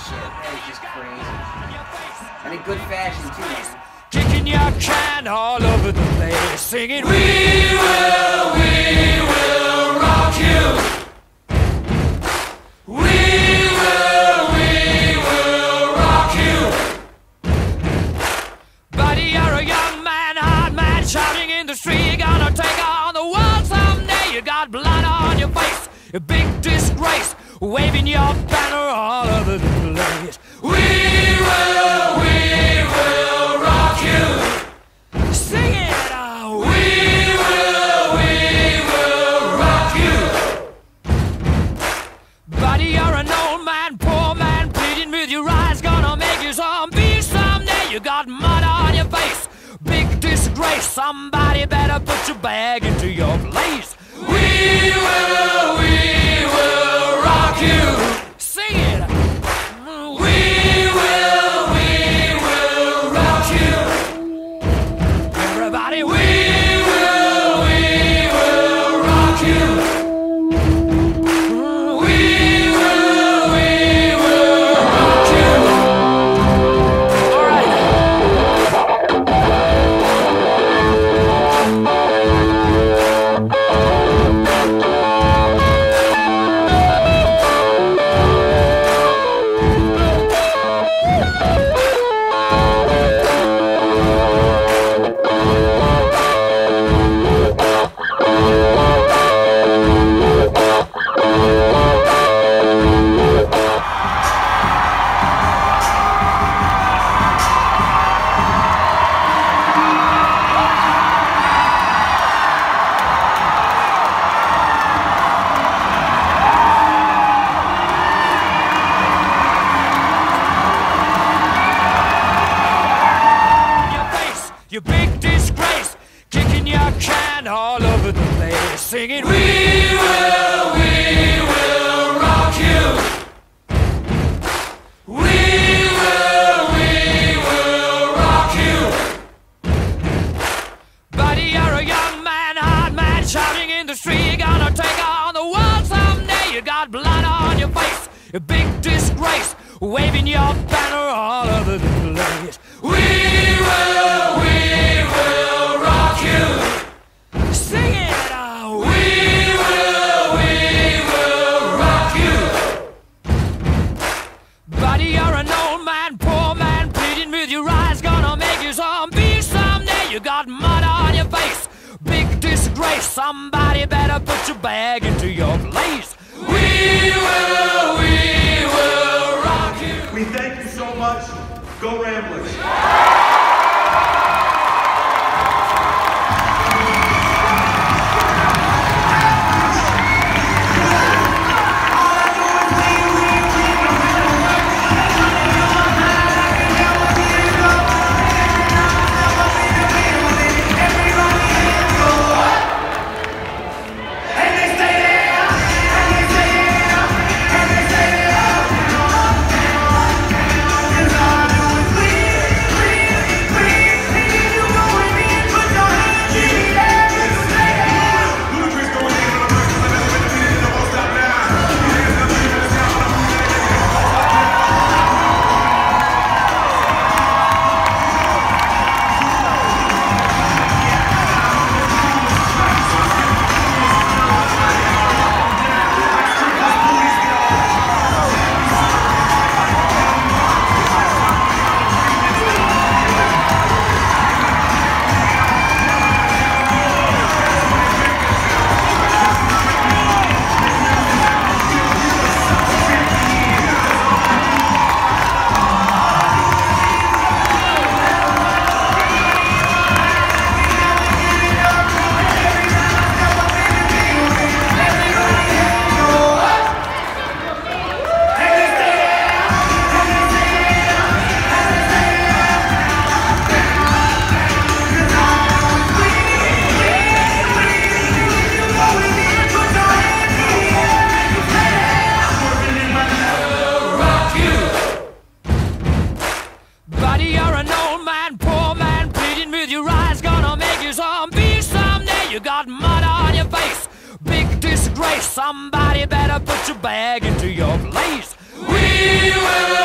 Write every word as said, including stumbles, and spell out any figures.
shit. That was just crazy. And in good fashion, too, man. Kicking your can all over the place, singing, we will, we will rock you. We will, we will rock you. Buddy, you're a young man, hard man, shouting in the street, you're gonna take on the world someday. You got blood on your face, a big disgrace, waving your banner all over the place. We will, we will rock you. Sing it out. We will, we will rock you. Buddy, you're an old man, poor man, pleading with your eyes, gonna make you zombie someday. You got mud on your face, big disgrace, somebody better put your bag into your place. We will, we will rock you. Sing it. We will, we will rock you. Everybody, we will, we will rock you. We will, we will rock you. All right. You big disgrace, kicking your can all over the place, singing, we will, we will rock you. We will, we will rock you. Buddy, you're a young man, hard man, shouting in the street, you're gonna take on the world someday. You got blood on your face, a big disgrace, waving your banner all over the place. We will, we will rock you. Sing it out. We will, we will rock you. Buddy, you're an old man, poor man, pleading with your eyes, gonna make you zombie someday. You got mud on your face, big disgrace, somebody better put your bag into your place. We will, we will rock you. We thank you so much. Go Ramblers. You got mud on your face, big disgrace. Somebody better put your bag into your place. We will